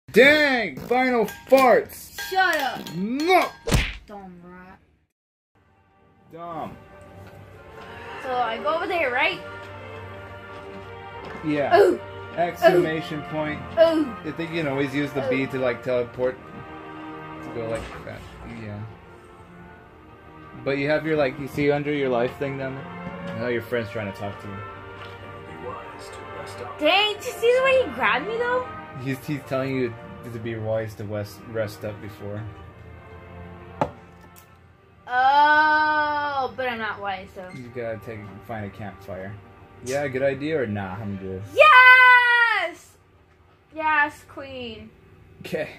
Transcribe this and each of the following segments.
Dang! Final farts! Shut up! No! Dumb rat. Dumb. So I go over there, right? Yeah. Ooh! Exclamation point. Ooh! I think you can always use the B to like teleport to go like that. Yeah. But you have your like, you see under your life thing down there? Now your friend's trying to talk to you. Dang, did you see the way he grabbed me though? He's telling you to be wise to rest up before. Oh, but I'm not wise, so. You gotta find a campfire. Yeah, good idea or nah? I'm good. Yes! Yes, queen. Okay.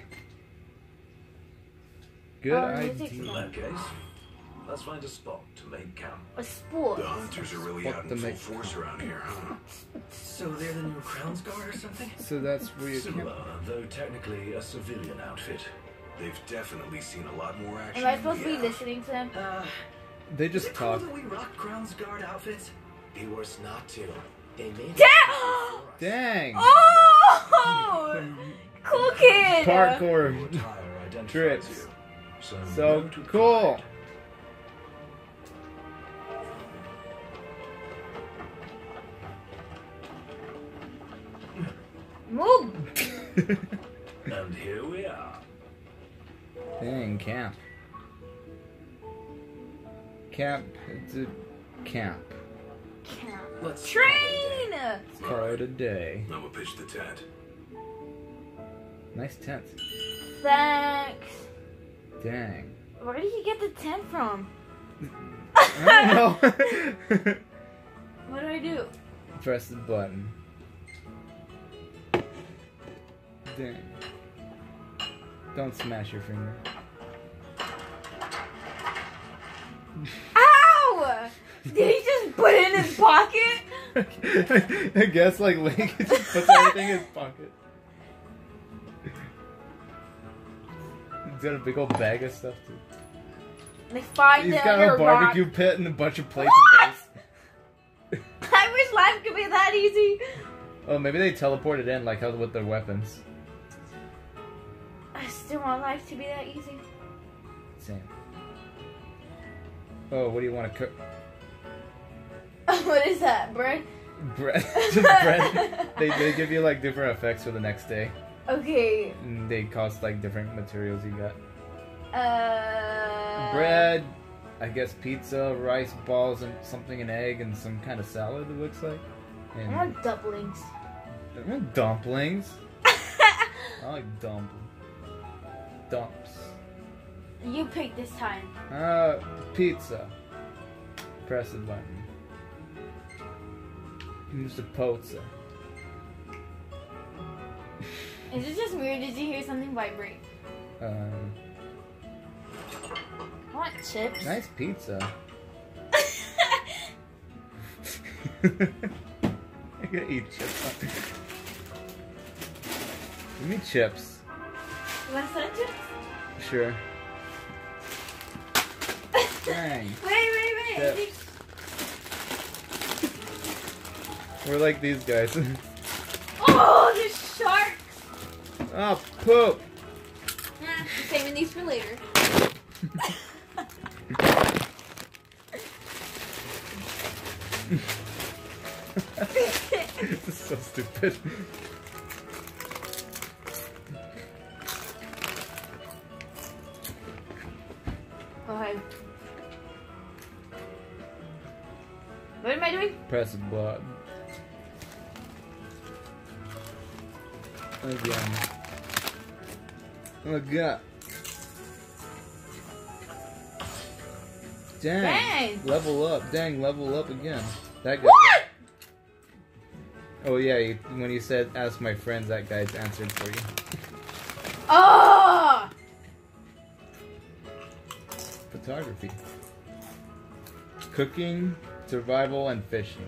Good idea. In that case, let's find a spot to make camp. A sport. The hunters are really out in full force around here, huh? So they're the new Crown's Guard or something? So that's where you Similar, though technically a civilian outfit. They've definitely seen a lot more action. Am I supposed to be listening to them? They Is just it cool talk. that we rock Crown's Guard outfits? Be worse not to. They made Damn! Dang! Oh! Cool kid! Parkour Attire identifies trips. you, So note to cool. pride. Move! And here we are. Dang, camp. Camp. It's a camp. Let's Train! Call it a day. I'm gonna pitch the tent. Nice tent. Thanks. Dang. Where did you get the tent from? I don't know. What do I do? Press the button. Dang. Don't smash your finger. Ow! Did he just put it in his pocket? I guess like Link just puts everything in his pocket. He's got a big old bag of stuff too. They find He's it got under a a barbecue rock. pit and a bunch of plates and bowls. I wish life could be that easy. Oh, maybe they teleported in like how with their weapons. I still want life to be that easy. Same. Oh, what do you want to cook? What is that, bread? Bread. Just bread. They give you like different effects for the next day. Okay. And they cost like different materials you got. Uh. Bread, I guess pizza, rice balls, and something, an egg, and some kind of salad. It looks like. I And want dumplings. I want dumplings. I like dumplings. Dumps. You pick this time. Pizza. Press the button. Use the pizza. Is it just weird? Did you hear something vibrate? I want chips. Nice pizza. I gotta eat chips. Give me chips. You want some chips? Sure. Dang. Wait. I Chips. think... We're like these guys. Oh, the sharks! Oh, poop! Saving these for later. This is so stupid. Okay. What am I doing? Press the button. Again. Oh god. Dang. Level up. Dang, level up again. That guy. What? Oh yeah, when you said ask my friends, that guy's answered for you. Oh! Photography. Cooking, survival, and fishing.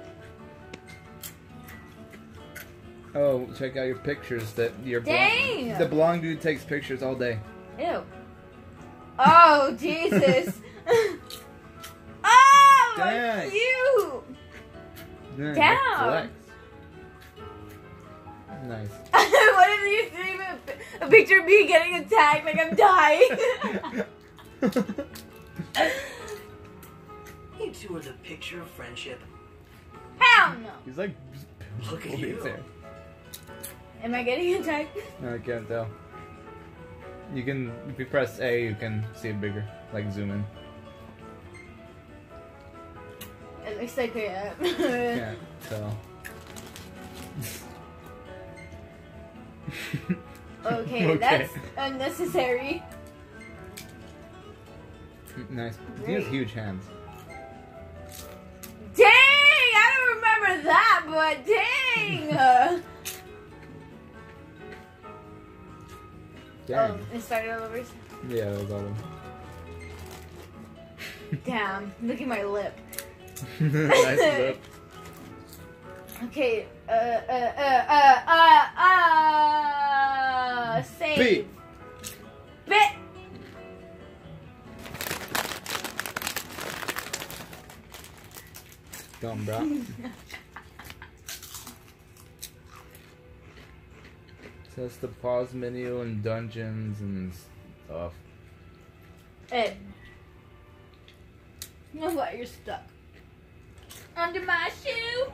Oh, check out your pictures that your Dang! the blonde dude takes pictures all day. Ew. Oh, Jesus. Oh, Dang. cute. Dang, Down. flex. Nice. What if you stream it? A picture of me getting attacked like I'm dying. You two are the picture of friendship. Hell no. He's like, Look at holding you. his hair. Am I getting attacked? No, I can't tell. You can, if you press A, you can see it bigger, like zoom in. It looks like I am. Can't tell. Okay, that's unnecessary. Nice. He has Great. huge hands. Dang! I don't remember that, but dang! Dang. Oh, it started all over. Yeah, that was all of Damn, look at my lip. them. Nice lip. Okay, save. B. Bit. Dumb, bro. That's the pause menu and dungeons and stuff. Ed. You know what? You're stuck. Under my shoe.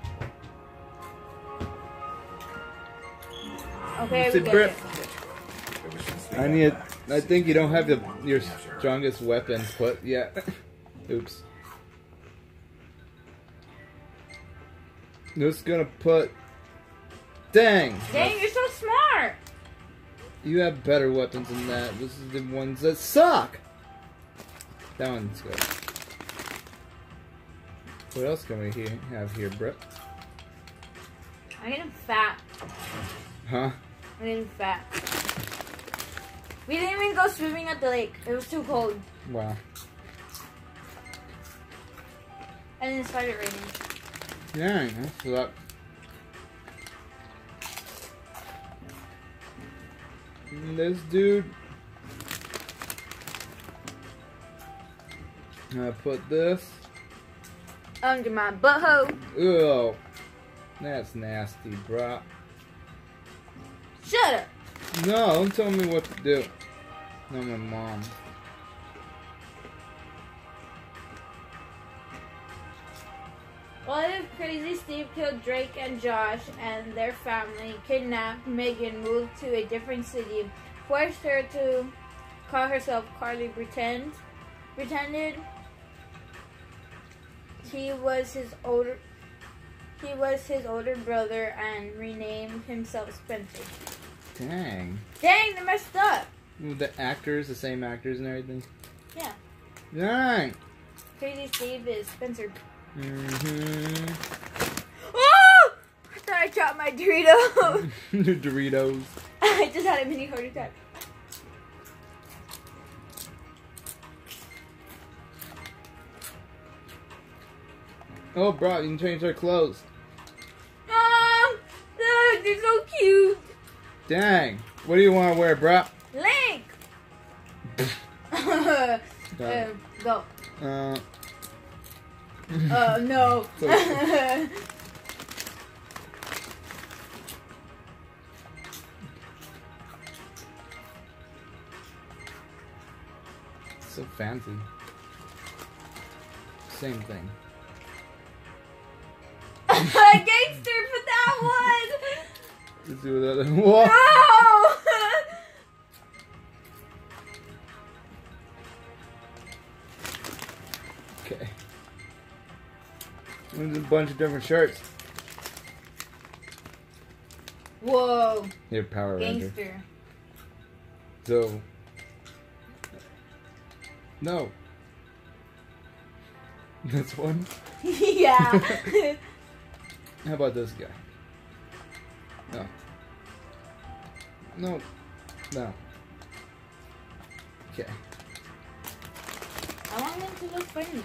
Okay, we Sit get grip. it. Ever since they I got need. back, I think you don't have your Yes, sir. strongest weapon put yet. Oops. Just gonna put. Dang! Dang, you're so smart. You have better weapons than that. This is the ones that suck. That one's good. What else can we have here, Britt? I'm getting fat. Huh? I'm getting fat. We didn't even go swimming at the lake. It was too cold. Wow. And then it started raining. Dang, that sucks. And this dude. I put this. Under my butthole. Ew. That's nasty, bro. Shut up. No, don't tell me what to do. No, my mom. What if Crazy Steve killed Drake and Josh and their family, kidnapped Megan, moved to a different city, forced her to call herself Carly, pretended he was his older brother and renamed himself Spencer. Dang. Dang, they messed up. The actors, the same actors and everything. Yeah. Dang. Crazy Steve is Spencer. Mm-hmm. Oh! I thought I dropped my Dorito. Doritos. I just had a mini heart attack. Oh, bro, you can change their clothes. Look, they're so cute. Dang. What do you want to wear, bro? Link. Go. No. So fancy. Same thing. Gangster for that one. Let's do that. Whoa! No. Okay. There's a bunch of different shirts. Whoa. Your Power Ranger. Gangster. So. No. This one? Yeah. How about this guy? No. No. No. Okay. I want them to look funny.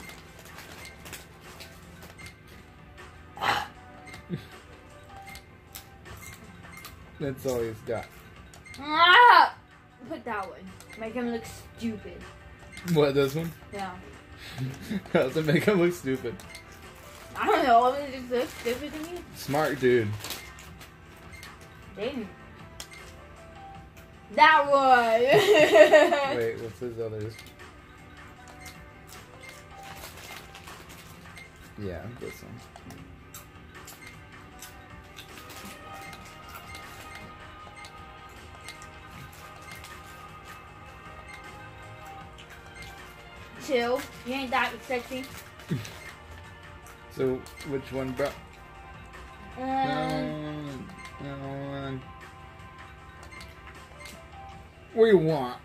That's all he's got. Ah! Put that one. Make him look stupid. What, this one? Yeah. How does it make him look stupid? I don't know. It just looks stupid to me. Smart dude. Dang. That one. Wait, what's his others? Yeah, this one. Chill. You ain't that sexy. So, which one, bro? Um, No. What do you want?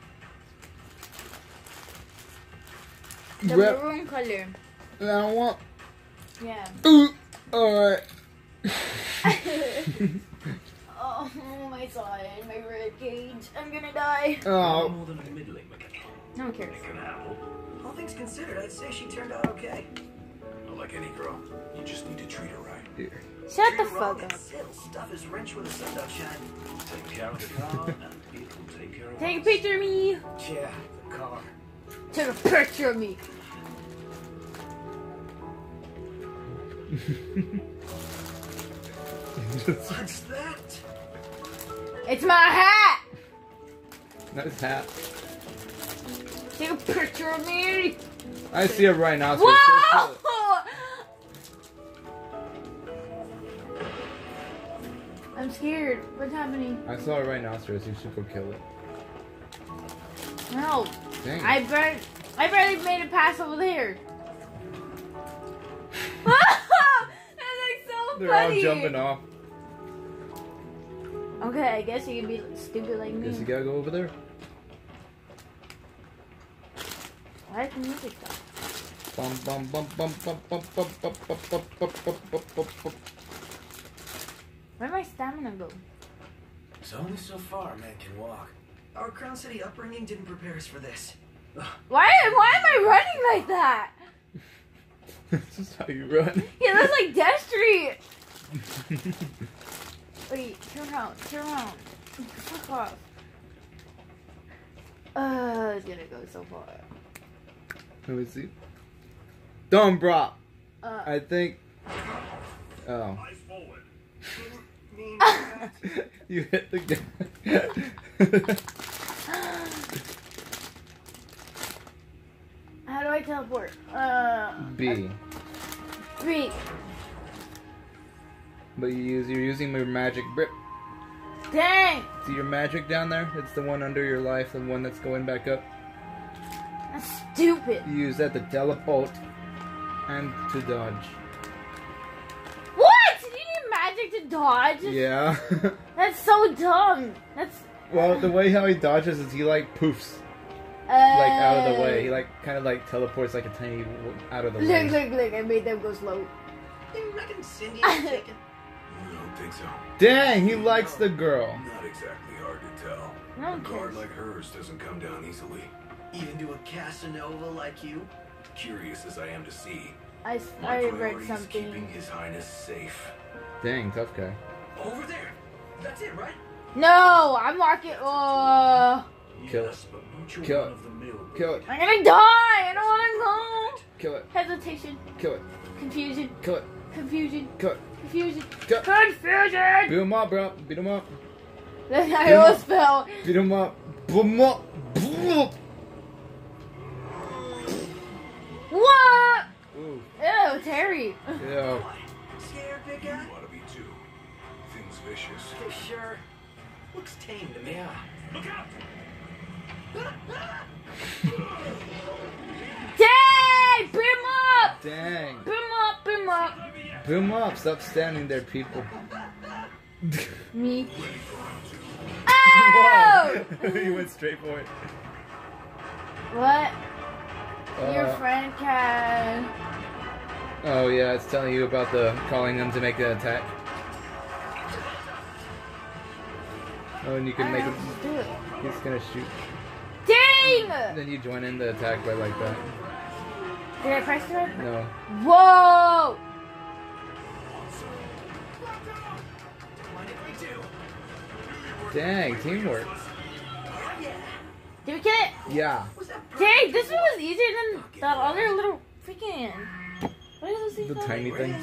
the Rep- maroon color. I want. Yeah. Alright. Oh my side, my rib cage. I'm gonna die. Oh. More than a middling mechanic. No one cares. Make an apple. All things considered, I'd say she turned out okay. Not like any girl. You just need to treat her right. Here. Shut the Treat her wrong, fuck up. and It'll stuff his wrench with a sun don't shine. Take care of the car, and it will take care of Take a us. picture of me. Yeah, the car. Take a picture of me. What's that? It's my hat. Nice hat. Take a picture of me. I see a rhinoceros. Whoa! I'm scared. What's happening? I saw a rhinoceros. You should go kill it. No. Dang. I barely made it past over there. That's like so They're funny. all jumping off. Okay, I guess you can be stupid like me. Guess you gotta go over there. Why is the music stop? Bum bum bum bum bum bum bum bum bum bum bum bum bum bum bum. Where'd my stamina go? It's only so far a man can walk. Our Crown City upbringing didn't prepare us for this. Why am I running like that? This is how you run. Yeah, that's like Death Street. Wait, turn around. Fuck off. It's gonna go so far. Let me see. Dumb bro. Uh, I think. Oh. Eyes forward. You hit the guy. How do I teleport? B. B. But you're using your magic brick. Dang! See your magic down there? It's the one under your life, the one that's going back up. That's stupid. You use that to teleport and to dodge. What? You need magic to dodge? Yeah. That's so dumb. That's Well, the way how he dodges is he like poofs like out of the way. He like kind of like teleports like a tiny out of the way. Look! I made them go slow. You reckon Cindy ain't taken? I don't think so. Dang, he likes the girl. Not exactly hard to tell. No A one guard cares. like hers doesn't come down easily. Even to a Casanova like you? Curious as I am to see, I my read priority is something. keeping His Highness safe. Dang, tough guy. Over there. That's it, right? No, I'm walking. Oh, Kill Yes, but mucho Kill it. run-of-the-mill Kill it. I'm gonna die. I don't wanna go. Kill it. Hesitation, Kill it. confusion, Kill it. confusion, Kill it. confusion, Kill it. confusion. Beat him up, bro. Beat him up. I almost fell. Beat him up. Boom up. Boom up. What? Ooh. Ew, Terry. Yeah. Scared, big guy? You ought to be too. Thing's vicious. You sure? Looks tame to me. Yeah. Look out! Dang! Beam up! Dang. Beam up! Beam up! Boom up. Stop standing there, people. Me. Oh! You went straight for it. What? Your Uh, friend can. Oh yeah, it's telling you about the calling them to make an attack. Oh, and you can make him. Do it. He's gonna shoot. Dang! Then you join in the attack by like that. Did I press it? No. Whoa! Mind if we do? Dang, teamwork. Did we get it? Yeah. Was that Dang, this one was easier than the other little freaking. What are those things The called? tiny things.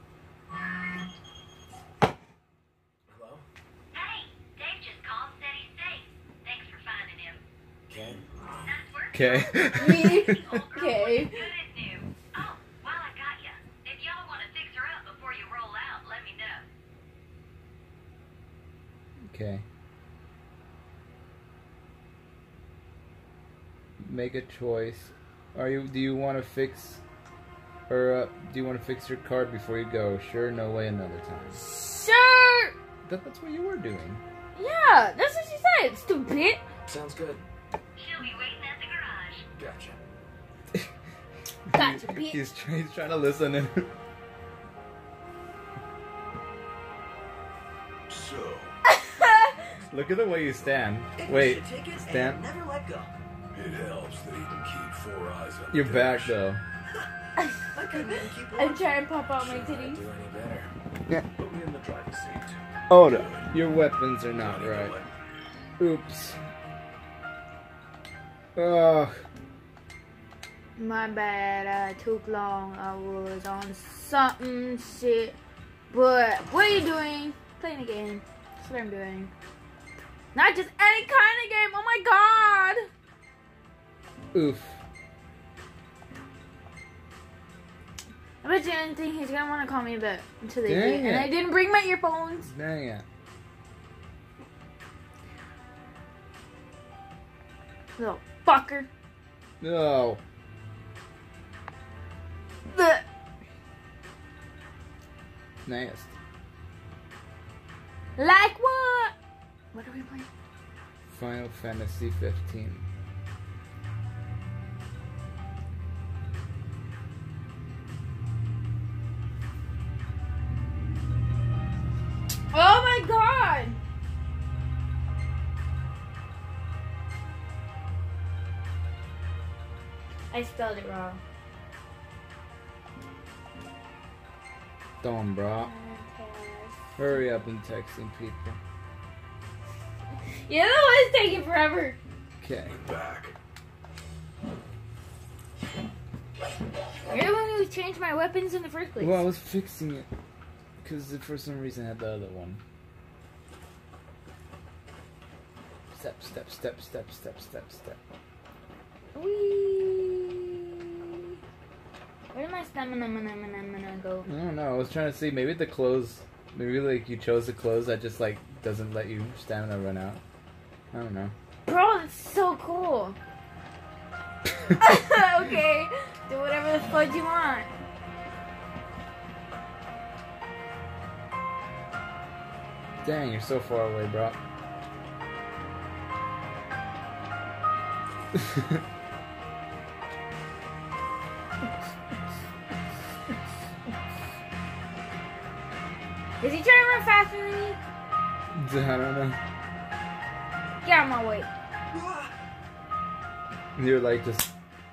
Hello? Hey, Dave just called, said he's Okay. Me. Okay. Good as new. Oh, while I got ya, if y'all want to fix her up before you roll out, let me know. Okay. Make a choice. Do you want to fix or do you want to fix your car before you go? Sure, no way, another time. Sure. That's what you were doing. Yeah, that's what she said. Stupid. Sounds good. She'll be waiting at the garage. Gotcha. Gotcha, bitch. He's trying to listen. And So, look at the way you stand. It Wait, was a ticket stand. and never let go. it helps that he can keep 4 eyes on the You're back dash. though. I couldn't even keep I'm one. trying to pop out my Sure, I'd titties. do any better. Yeah. Put me in the driver's seat. Hold up. Your weapons are not Not even right. like- Oops. Ugh. My bad, I took long. I was on something shit. But what are you doing? Playing a game. That's what I'm doing. Not just any kind of game. Oh my god. Oof. I bet you didn't think he's gonna want to call me back until they Dang did. And it. I didn't bring my earphones. Dang it. Little fucker. No. The Nasty. like what? What are we playing? Final Fantasy 15. Oh my god! I spelled it wrong. Dumb, bro. Hurry up and texting people. You're the one who's taking forever. Okay. Back. You're the one who changed my weapons in the first place. Well, I was fixing it. Because for some reason I had the other one. Step, step, step, step, step, step, step. Whee! Where did my stamina go? I don't know. I was trying to see. Maybe the clothes. Maybe like you chose the clothes that just like doesn't let you stamina run out. I don't know. Bro, that's so cool. Okay, do whatever the fuck you want. Dang, you're so far away, bro. Is he trying to run faster than me? I don't know. Get out of my way. You're like just.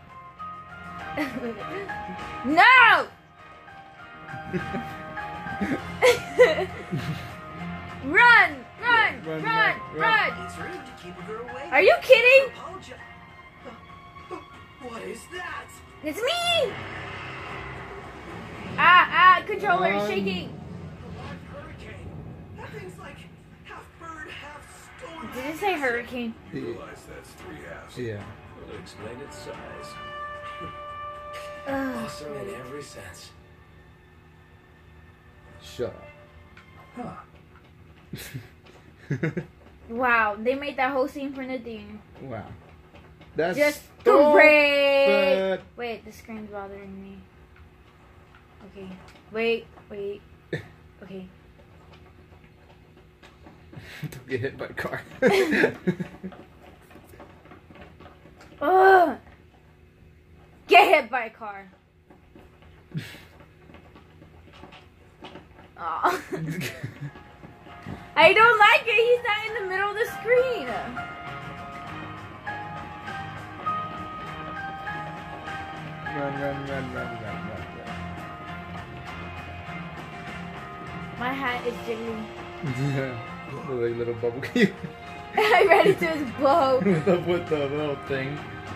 No! Run! Run! Run, Run! run. Run! It's rude to keep a girl away. Are you kidding? Apologize. What is that? It's me! Ah, controller is Run. shaking. A live hurricane. That thing's like half bird, half storm. Did it say hurricane? Realize that's 3 halves. Yeah. Will explain its size. Ugh. Awesome in every sense. Shut Huh. up. Wow, they made that whole scene for nothing. Wow. That's Just stupid. great. Wait, the screen's bothering me. Okay. Wait. Okay. Don't get hit by a car. Ugh. Get hit by a car. Aw. I don't like it. He's not in the middle of the screen. Run. My hat is jiggling. The like little bubble cube I ran into his bow. with the little thing.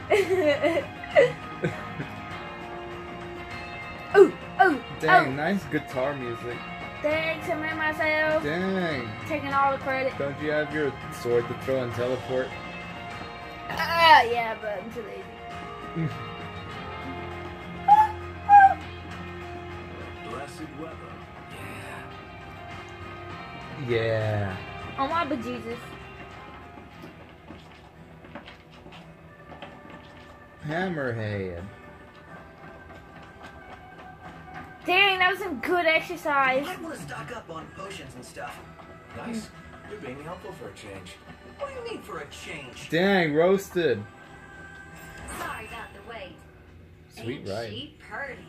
Oh, Dang, nice guitar music. Thanks, I made myself. Dang. Taking all the credit. Don't you have your sword to throw and teleport? Yeah, but I'm too lazy. Blessed weather. Yeah. Oh my bejesus. Hammerhead. Dang, that was some good exercise. I want to stock up on potions and stuff. Nice. You're being helpful for a change. What do you mean for a change? Dang, roasted. Sorry about the wait. Sweet Ain't ride. she purty?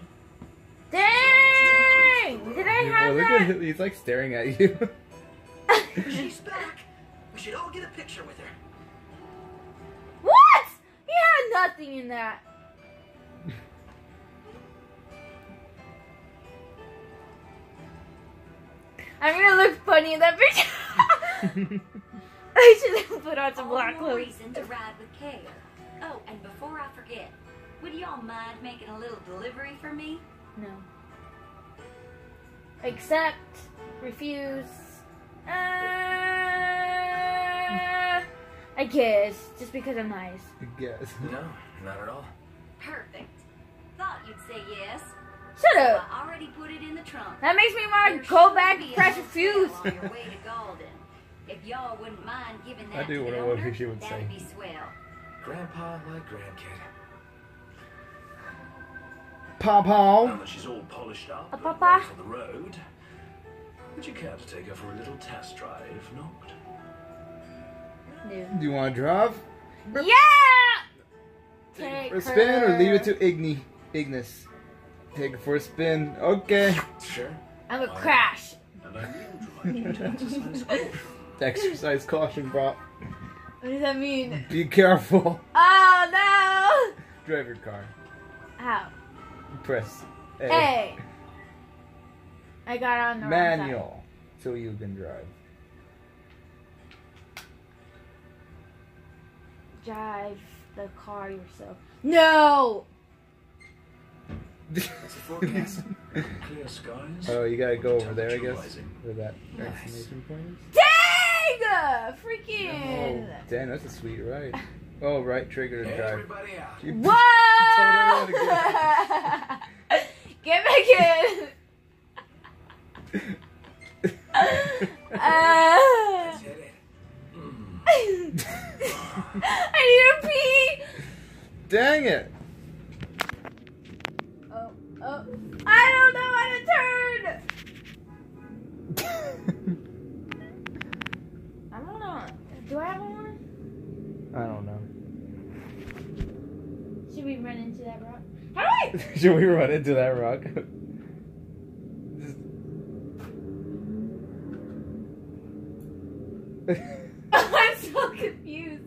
Dang! Did I have Look that? at him. He's like staring at you. She's back. We should all get a picture with her. What? He had nothing in that. I'm gonna look funny in that picture. I should have put on some black All more clothes. reason to ride with care. Oh, and before I forget, would y'all mind making a little delivery for me? No. Accept. Refuse. I guess. Just because I'm nice. I guess. No, not at all. Perfect. Thought you'd say yes. Shut up. I already put it in the trunk. That makes me want There to go should back be and a press hotel refuse. on your way to Golden. If y'all wouldn't mind giving that I do to what the I want owner, she would that'd say. be swell. Grandpa like grandkid. Now Pawpaw. that she's all polished up and Papa? ready for the road, would you care to take her for a little test drive, Noct? No. Do you want to drive? Yeah! Take For a spin or leave it her. to Ignis? Take it for a spin. Okay. Sure. I'm gonna crash. And I will drive you to exercise caution. Exercise caution, bro. What does that mean? Be careful. Oh no! Drive your car. How? Press A. Hey! I got on the wrong Manual. So you can drive. side. Drive the car yourself. No! It's a forecast. Clear skies. Oh, you gotta go over there, I Temperature guess. rising. Where that Nice. exclamation point is. Dang! Freaking! Oh, damn, that's a sweet ride. Oh, right trigger to drive. Everybody out. You Whoa! told everyone Get back in! Let's hit it. I need to pee! Dang it! Oh, I don't know how to turn! I don't know. Do I have one? I don't know. Should we run into that rock? How do I? Should we run into that rock? I'm so confused.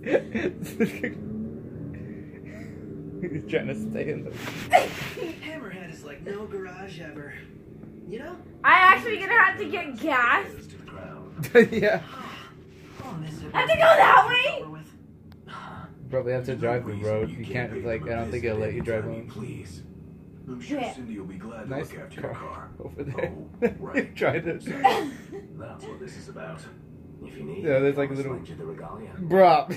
He's trying to stay in the. Hammerhead is like no garage ever. You know? I'm actually gonna have to get gas. Ears to the ground. Yeah. I'll miss it. I have to go that way? Over with. Probably have to drive the Reason road. You can't, pay like, for I don't think this it'll let you drive anytime on. Please. I'm sure Yeah. Cindy will be glad to Nice look after your car car. over there. Oh, You right. tried it. That's what this is about. If you need, Yeah, there's like a I'll little- lend you the regalia. Bruh.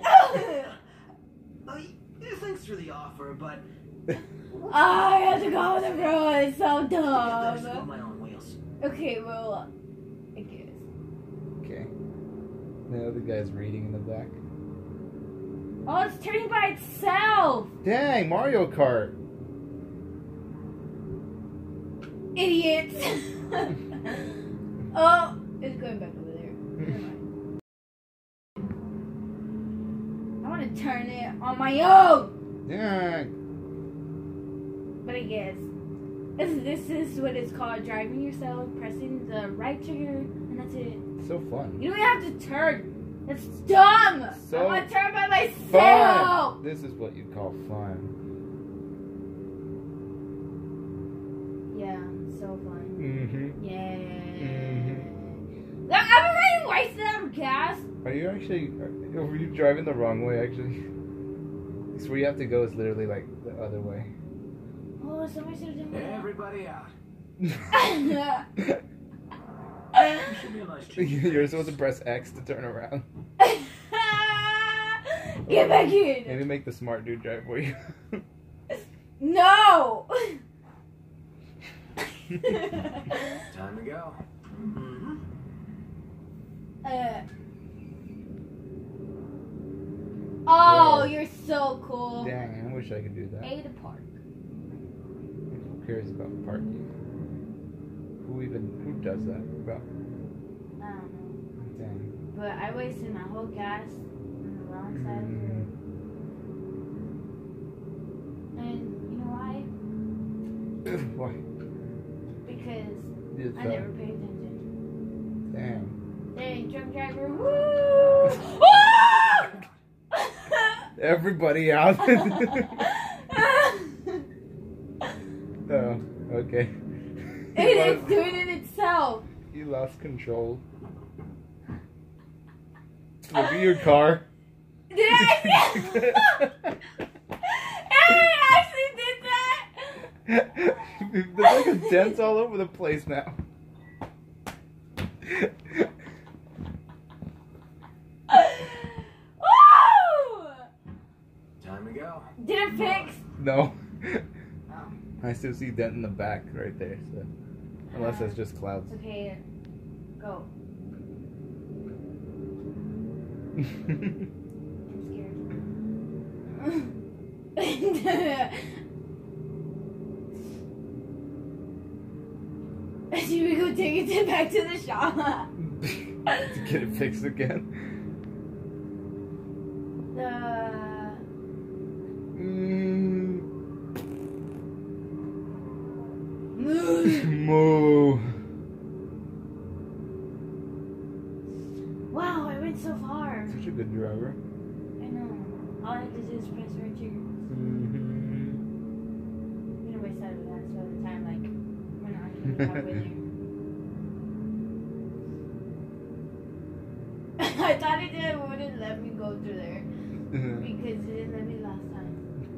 Thanks for the offer, but Oh, I have to go on the road. It's so I'll go dumb. on my own wheels. Okay, well, I guess. Okay. Now the guy's reading in the back. Oh, it's turning by itself. Dang, Mario Kart. Idiots. Oh, it's going back over there. Never mind. I want to turn it on my own. Dang. But I guess this is what it's called, driving yourself, pressing the right trigger, and that's it. So fun. You don't have to turn. That's dumb. So I want to turn by myself. Fun. This is what you call fun. Yeah, so fun. Mm-hmm. Yeah. Mhm. I'm already wasting out of gas. Are you actually? Were you driving the wrong way? Actually, it's where you have to go is literally like the other way. Oh, somebody should have done that. Everybody out. Should be a nice change. You're supposed to press X to turn around. Get back in! Maybe make the smart dude drive for you. No! Time to go. Mm-hmm. Oh, you're so cool. Dang, I wish I could do that. A to park. Who cares about parking? Who does that? About I don't know. dang. But I wasted my whole gas on the wrong side of the road. And you know why? Why? Because Did I never paid attention. Dang. Hey, drunk driver, woo! Woo! Everybody out. Oh, okay. It is doing it itself. You lost control. Look at your car. Did I? I actually did that. There's like a dents all over the place now. Woo! Time to go. Did it fix? No. Oh. I still see dent in the back right there. So unless it's just clouds. Okay, go. I'm scared. Should we go take it back to the shop? To get it fixed again. Moo. Wow, I went so far. Such a good driver. I know. All I have to do is press right here. Mm-hmm. I'm gonna waste out of that by the time, like, we're not even halfway there. I thought it wouldn't let me go through there because it didn't let me last time.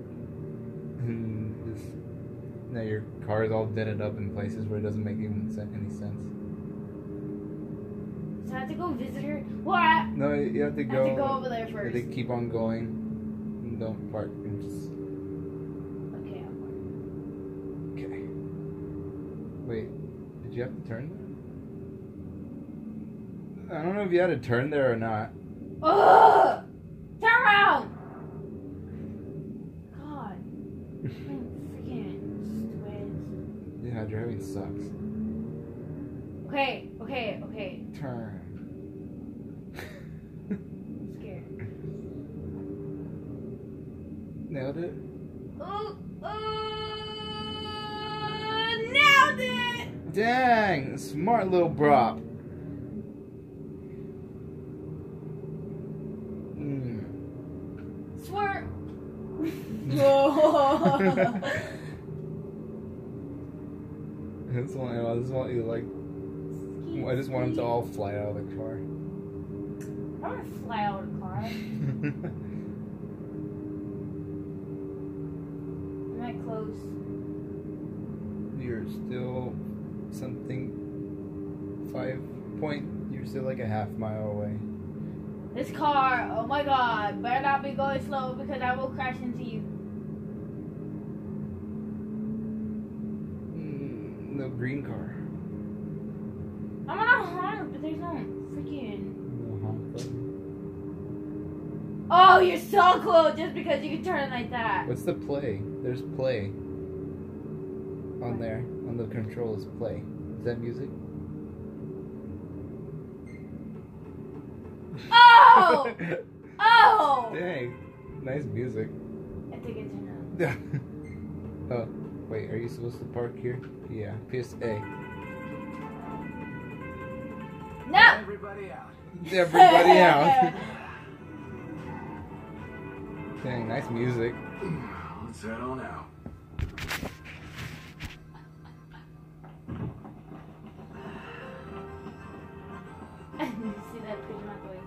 And just, now your car is all dented up in places where it doesn't make any sense. So I have to go visit her. What? No, you have to I go. have to go over there You first. have to keep on going. And don't park. And just Okay, I'll go. okay. Wait, did you have to turn? I don't know if you had to turn there or not. Ugh! Turn around! God. Freaking stupid. Yeah, driving sucks. Okay. Turn. I'm scared. Nailed it? Nailed it! Dang! Smart little brop. Swerve! This one, I just want you to like. I just want them to all fly out of the car. I want to fly out of the car. Am I close? You're still something 5 point. You're still like a half mile away. This car, oh my god, better not be going slow because I will crash into you. No green car. I'm on a honk, but there's no freaking. No honk button. Oh, you're so cool just because you can turn it like that. What's the play? There's play. On there. On the controls, play. Is that music? Oh! Oh! Dang. Nice music. I think it's enough. Oh, wait, are you supposed to park here? Yeah, piss A. No! Everybody out. Everybody out. Dang, nice music. Let's head on out. See that pigeon out the way.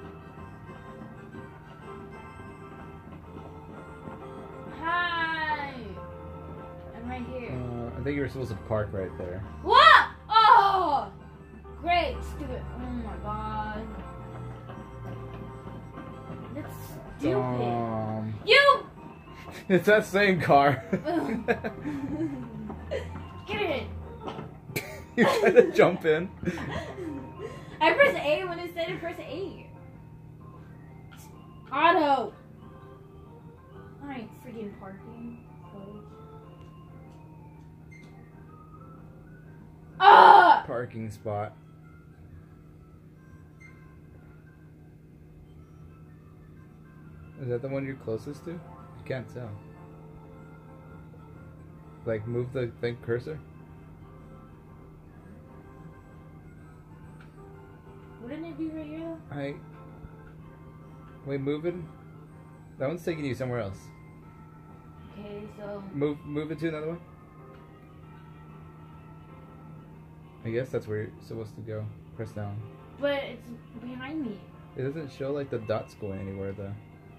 Hi! I'm right here. I think you were supposed to park right there. What? Oh! Great, stupid. Oh my god. That's stupid. You. It's that same car. Get in. You tried to jump in. I pressed A when it said to press A. Auto. Alright, freaking parking. Ah! Parking spot. Is that the one you're closest to? You can't tell. Like, move the thing cursor. Wouldn't it be right here? Wait, move it. That one's taking you somewhere else. Okay, so Move it to another one. I guess that's where you're supposed to go. Press down. but it's behind me. It doesn't show like the dots going anywhere though.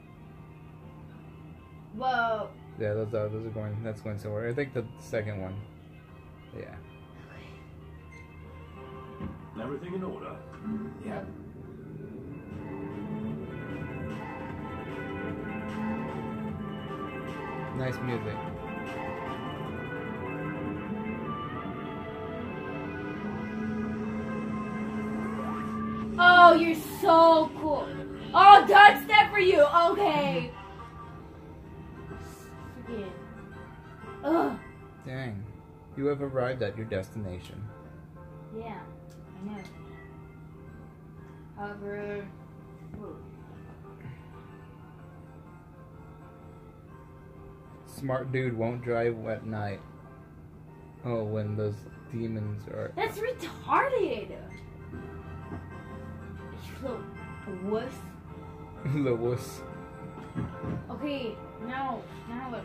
Well, Yeah, those are going. That's going somewhere. I think the second one. Yeah. Everything in order. Yeah. Nice music. oh, you're so cool. Oh, dodge step for you. Okay. Forget. Ugh. Dang. You have arrived at your destination. Yeah, I know. However, Smart dude won't drive at night. Oh, when those demons are. that's retarded. You little wuss. The wuss. Okay, now what?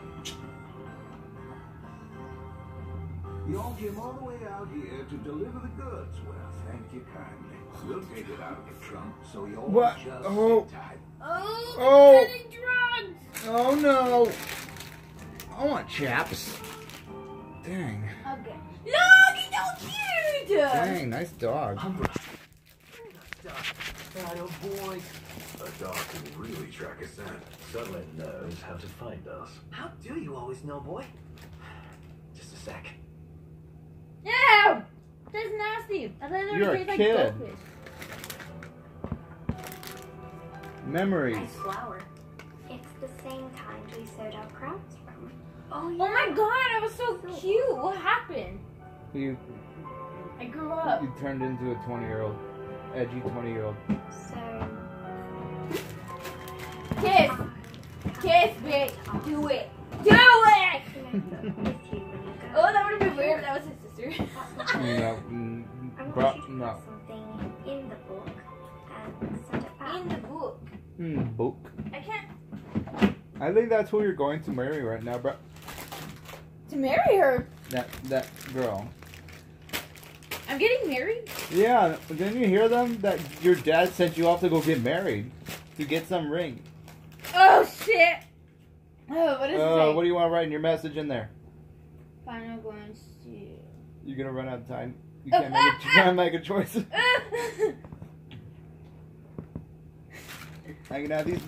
You all came all the way out here to deliver the goods. Well, thank you kindly. We'll take it out of the trunk, so you all What? just Oh. sit tight. Oh, Oh. they're selling drugs. Oh no! I want chaps. Dang. Okay. Look, he's so cute. Dang, nice dog. Atta boy. A dog can really track a scent. Someone knows how to find us. How do you always know, boy? Just a sec. Ew! That's nasty. I thought they You're were a taste like kid. goldfish. Memories. Nice flower. It's the same kind we sewed our crowns from. Oh my god, I was so cute. What happened? You I grew up. turned into a 20-year-old, edgy 20-year-old. So, Kiss! Kiss, bitch! Do it! Do it! with you when you go. Oh, that would have been weird if that was his sister. No, I want bro, you to no. put something in the book and send it back. In the book. Book. I can't. I think that's who you're going to marry right now, bro. To marry her? That girl. I'm getting married? Yeah, didn't you hear them? That your dad sent you off to go get married. To get some ring. Oh, shit! Oh, what does it say? What do you want to write in your message in there? Final going to... You're gonna run out of time. You can't make a choice. I can have these.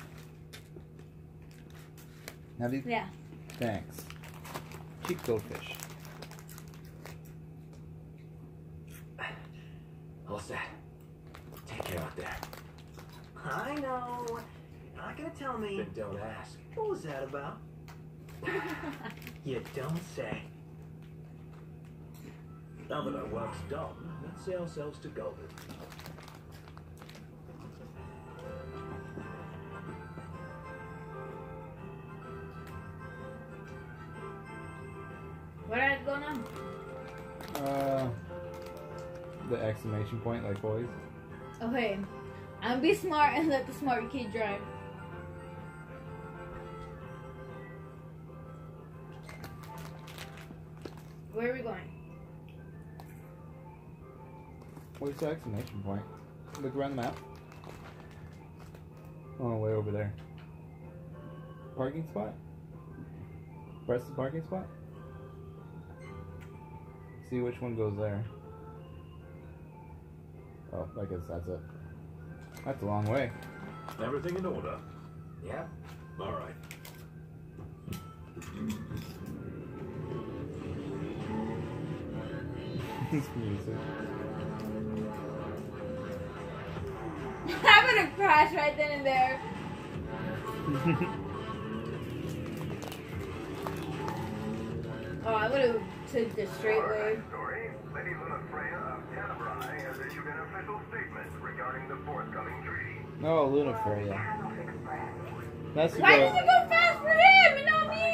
Now these. Yeah. Thanks. Cheap goldfish. All set. Take care out there. I know. You're not gonna tell me. Then don't ask. What was that about? You don't say. Now that our work's done, let's see ourselves to Golden. Where did I go now? The exclamation point, like boys. Okay. I'm gonna be smart and let the smart kid drive. Where are we going? Where's the exclamation point? Look around the map. Oh, way over there. Parking spot? Press the parking spot? See which one goes there. Oh, I guess that's it. That's a long way. Everything in order. Yep. All right. This music. I'm gonna crash right then and there. Oh, I'm gonna take the straight way. Story. Lady Luna Freya of Tenebrae has issued an official statement regarding the forthcoming treaty. Oh, Luna Freya. That's the Why girl. does it go fast for him and not me?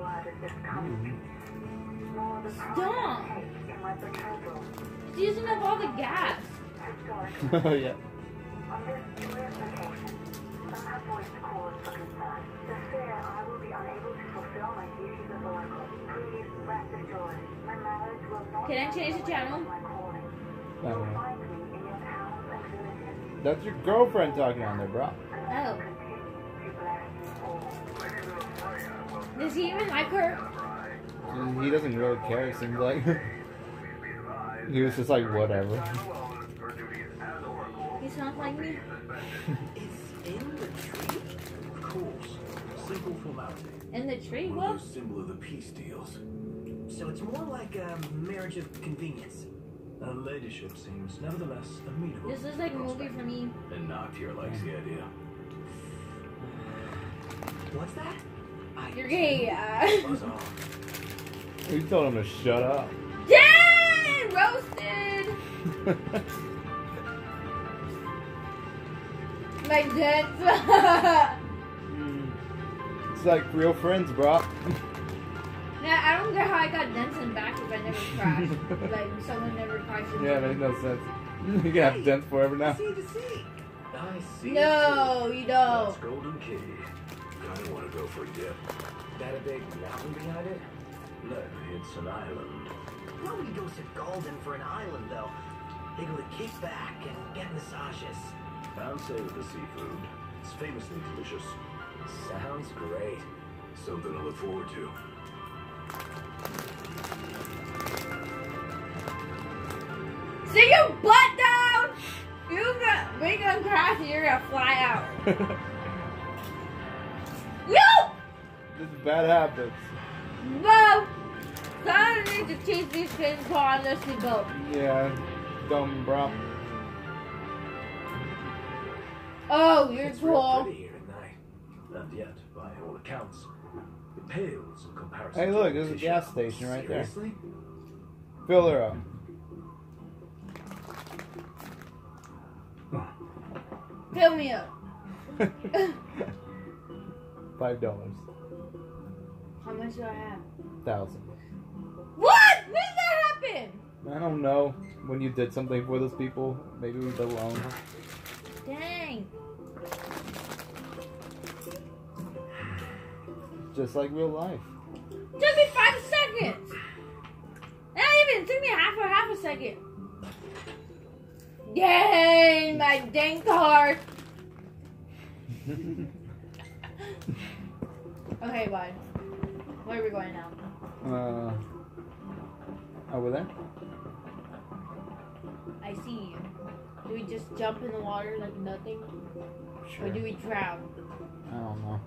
Stop. He's using up all the gas. Oh, yeah. On this U.S. location, some have voiced cause for concern. The fear I will be unable to fulfill my duties as oracle. Please rest assured, my marriage will not. Can I change the channel? My calling. I don't know. Find me in your towns and villages. That's your girlfriend talking on there, bro. Oh. Continue to bless you all. Lady Luna Freya will Does he even like her? Tenebrae. He doesn't really care, it seems like. Please be advised. He was just like, whatever. Time alone, her duties as oracle He sounds like me. suspended. It's in the tree? Of course. Simple formality. In the tree? One What? of those symbol of the peace deals. So it's more like a marriage of convenience. Her ladyship seems nevertheless amenable. This is like a movie for me. And Noctier likes the idea. What's that? You're gay. Buzz off. You told him to shut up. Dang! Roasted! My dents. It's like real friends, bro. Nah, I don't get how I got dents in back if I never crashed. Like, someone never crashed into Yeah, me. makes no sense. You can have dents forever now. Sea to sea. I see. No, you That's don't. Golden Key. Kinda wanna go for a dip. That a big mountain behind it? No, it's an island. Nobody goes to Golden for an island, though. They go to kick back and get massages. Found say with the seafood. It's famously delicious. Sounds great. Something to look forward to. Sit your butt down! We're gonna crash and you're gonna fly out. No! This is bad habits. No! Someone needs to teach these kids to on this boat. Yeah, dumb, bro. Oh, you're It's real cool. pretty here at night. And yet, by all accounts, it pales in comparison. Hey, to look, there's a Letitia. gas station right there. Seriously? Fill her up. Fill me up. $5. How much do I have? 1,000. What? When did that happen? I don't know. When you did something for those people, maybe we belong. Dang. Just like real life. Took me 5 seconds. Not even. It took me half a second. Yay, my dang car. Okay, bye. Where are we going now? Over there? I see you. Do we just jump in the water like nothing? Sure. Or do we drown? I don't know.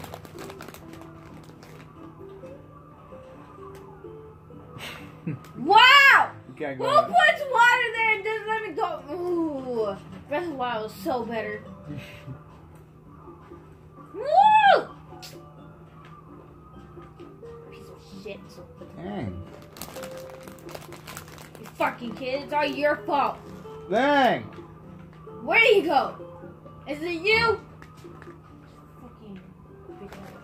Wow! You can't Who go in. puts water there and doesn't let me go? Ooh. Breath of the Wild is so better. Woo! Piece of shit. Dang. You fucking kid, it's all your fault. Dang! Where do you go? Is it you? Fucking big head.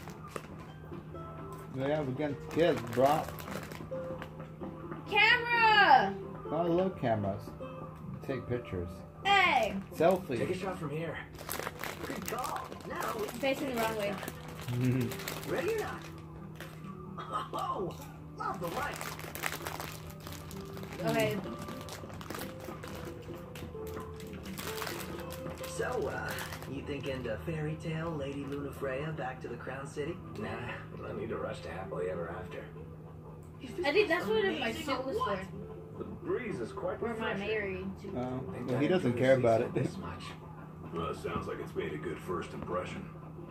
Yeah, we got kids, bro. Camera! Oh, I love cameras. Take pictures. Hey! Take a Selfie. shot from here. Good call. Now I'm facing the wrong way. ready or not? Oh, love the light. Okay. So, you thinking the fairy tale Lady Luna Freya back to the Crown City? Nah, I need to rush to happily ever after. I think that's what my suit was for. The breeze is quite Or am I refreshing. married to? Well, he doesn't care about it. This much. Well, it sounds like it's made a good first impression.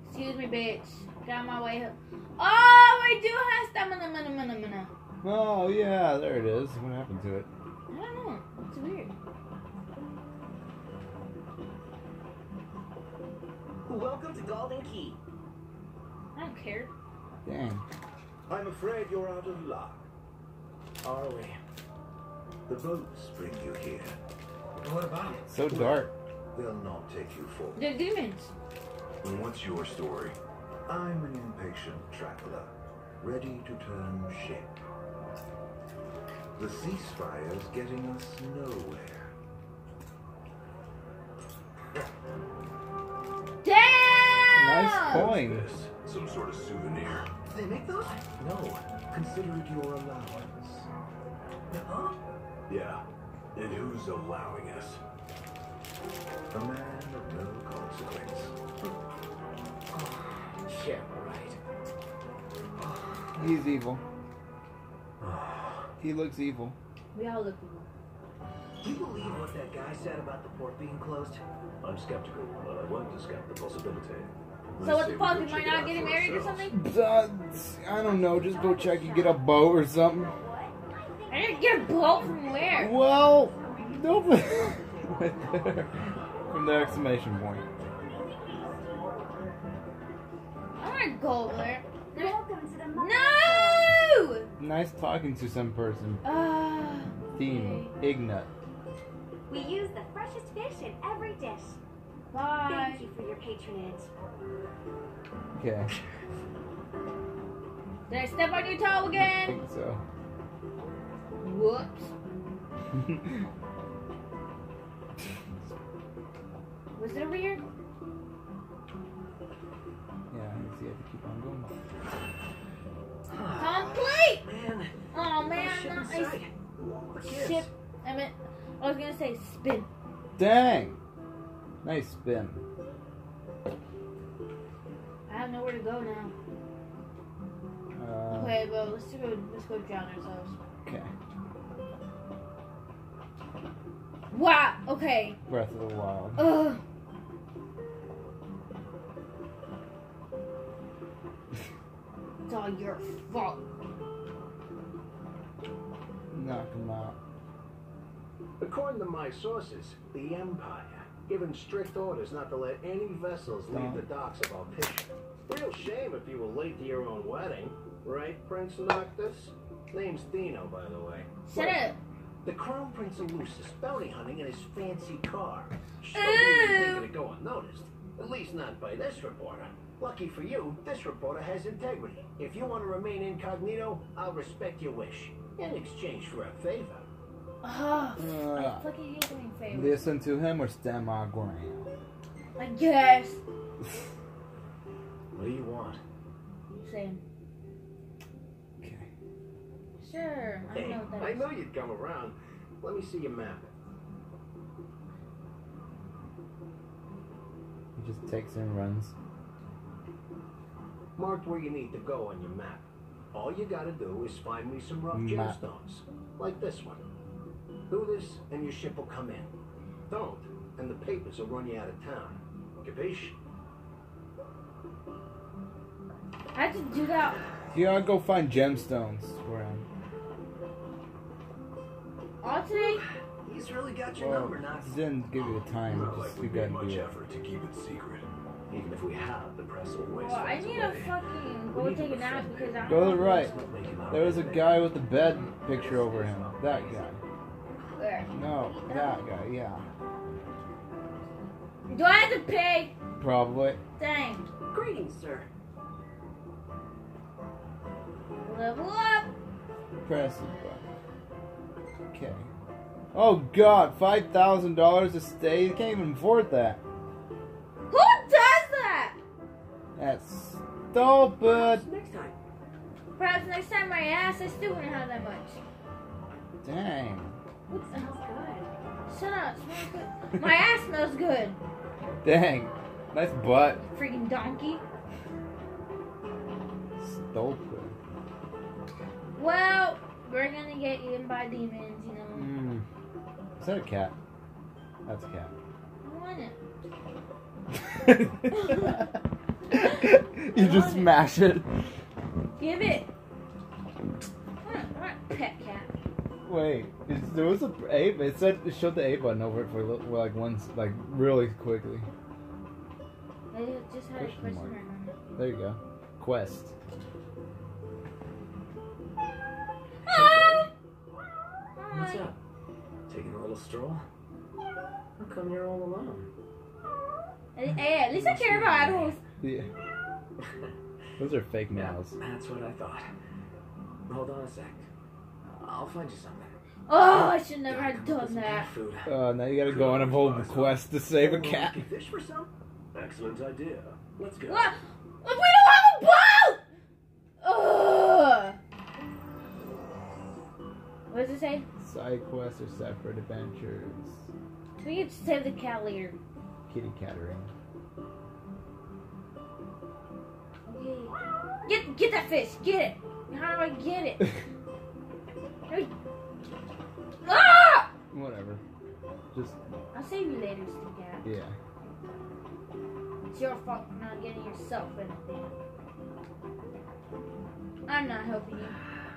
Excuse me, bitch. Got my way up. Oh, I do have stamina. Oh yeah, there it is. What happened to it? I don't know. It's weird. Welcome to Golden Key. I don't care. Dang. I'm afraid you're out of luck. Are we? The boats bring you here. What about it? So dark. They'll not take you for. They're demons. And what's your story? I'm an impatient traveler, ready to turn ship. The ceasefire's getting us nowhere. Damn! Nice coin. This some sort of souvenir. They make those? No, consider it your allowance. Huh? Yeah, and who's allowing us? A man of no consequence. Yeah, right. He's evil. He looks evil. We all look evil. Do you believe what that guy said about the port being closed? I'm skeptical, but I won't discount the possibility. So what the fuck? Am I not getting married or something? I don't know. Just go check and get a boat or something. I didn't get a boat from where? Well, no. Right there. From the exclamation point. I want to go over there. Welcome to the No! Nice talking to some person. Ah. Theme. Ignat. We use the freshest fish in every dish. Bye. Thank you for your patronage. Okay. Did I step on your toe I again? think so. Whoops. Was it over here? Yeah, I see. I have to keep on going. Complete! Man. Oh man, Ship nice. inside. For kids. Ship. I was gonna say spin. Dang. Nice spin. I have nowhere to go now. Okay, well let's go drown ourselves. Okay. Wow. Okay. Breath of the Wild. Ugh. It's all your fault. Knock him out. According to my sources, the Empire given strict orders not to let any vessels leave the docks about fishing. Real shame if you were late to your own wedding, right, Prince Noctis? Name's Dino, by the way. Shut up. The Crown Prince of Lucis bounty hunting in his fancy car. Sure, you didn't think it'd go unnoticed. At least not by this reporter. Lucky for you, this reporter has integrity. If you want to remain incognito, I'll respect your wish. In exchange for a favor. Oh, I fucking hate doing favors. Listen to him or stand my ground. I guess. What do you want? Same. Okay. Sure. I Hey, know what that I is. know you'd come around. Let me see your map. He just takes and runs. Marked where you need to go on your map. All you gotta do is find me some rough Map. gemstones, like this one. Do this, and your ship will come in. Don't, and the papers will run you out of town. Capiche? I had to do that. You gotta go find gemstones for him. All today? He's really got your Well, number, Knox. he didn't give you the time. Not Just like you we made gotta much do it. effort to keep it secret. Even if we have, the press will waste Well, I funds need to away. fucking go take a nap because I don't Go to the know right. Not making our There was a way. guy with a bed picture over him. That guy. where. No, that guy. Yeah, Do I have to pay? probably. Dang. Greetings, sir. Level up. Press the button. Okay. Oh God, $5,000 to stay. You can't even afford that. Who does that? That's stupid. Next time. Perhaps next time my ass, I still wouldn't have that much. Dang. What the Smells hell? good. Shut up. Smells good. My ass smells good. Dang. Nice butt. Freaking donkey. Stupid. Well, we're gonna get eaten by demons, you know. Mm. Is that a cat? That's a cat. I want it. You just smash it. Give it. What pet cat? Wait, there was a A. It said it showed the A button over it for like once, like really quickly. It just had a Question question mark. mark on it. There you go. Quest. What's up? Taking a little stroll? How come you're all alone? Hey, at least I care about animals. Yeah. Those are fake meows. That's what I thought. Hold on a sec. I'll find you something. Oh, I should never Gotta have come up done with some that. cat food. Now you gotta go on a whole quest to save a cat. Can fish for some? Excellent idea. Let's go. What? We don't have a boat! Ugh. What does it say? Side quests or separate adventures. We can save the cat later. Kitty cattering. Okay. Get that fish. Get it. How do I get it? Ah! Whatever. Just I'll save you later, Steve Cat. yeah. It's your fault for not getting yourself anything. I'm not helping you.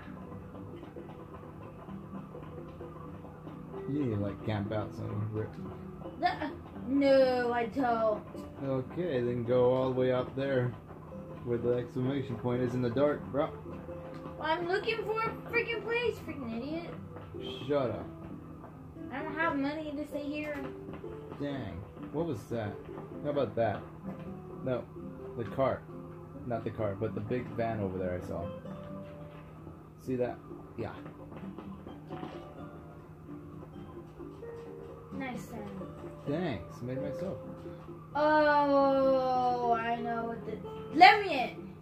You need to like camp out somewhere. No, I don't. Okay, then go all the way up there, where the exclamation point is in the dark, bro. I'm looking for a freaking place, freaking idiot. Shut up. I don't have money to stay here. Dang. What was that? How about that? No, the cart. Not the cart, but the big van over there I saw. See that? Yeah. Nice sound. Thanks. Made myself. Oh, I know what the. Let me in.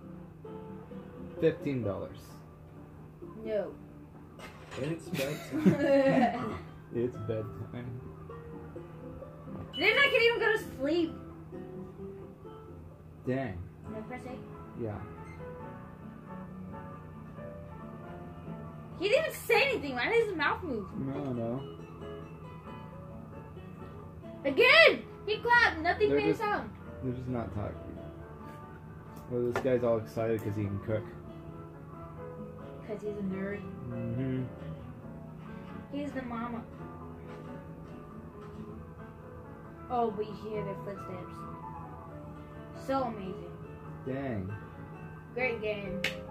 $15. No. It's bedtime. It's bedtime. Then I can even go to sleep. Dang. No, press A. Yeah. He didn't even say anything. Why did his mouth move? No. Again! He clapped. Nothing They're made a just- sound. They're just not talking. Well, this guy's all excited because he can cook. Because he's a nerd. Mm-hmm. He's the mama. Oh, but you hear their footsteps. So amazing. Dang. Great game.